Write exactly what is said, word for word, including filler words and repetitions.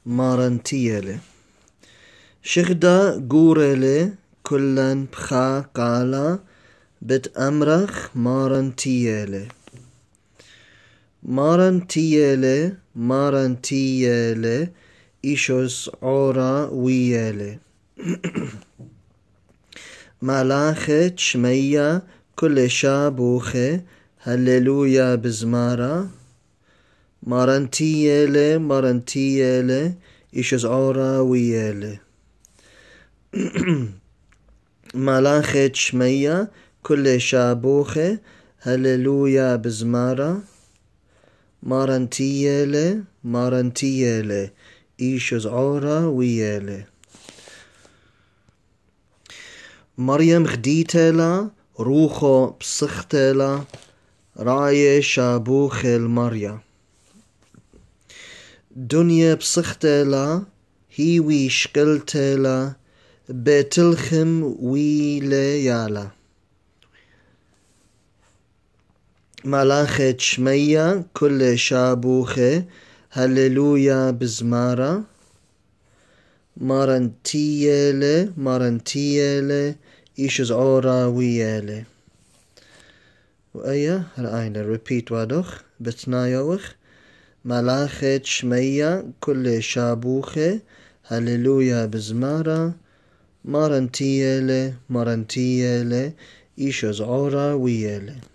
مارن teeyele. شغدا قورele كلن بخا قالا بت أمرخ مارن teeyele. مارن teeyele مارن teeyele إيشوس عورا ويele. ملاخة شمية كل شابوخه هللويا بزمارة. مارن teeyele مارن teeyele إيشوس عورا ويele. ملاخة شمية كل شابوخه هللويا بزمارة. مارن teeyele مارن teeyele إيشوس عورا ويele. مريم خديتلا روخو بسختلا راية شابوخ المريا. دنيا بسختلا هيوي شكلتلا بتلخم ويليالا. ملاخة شمية كل شابوخه هللويا بزمارة. مارن teeyele مارن teeyele إيشوس عورا ويele. وأيه رأينا repeat وادوخ بتنايوخ. ملاخة شمية كل شابوخه هللويا بزمارة. مارن teeyele مارن teeyele إيشوس عورا ويele.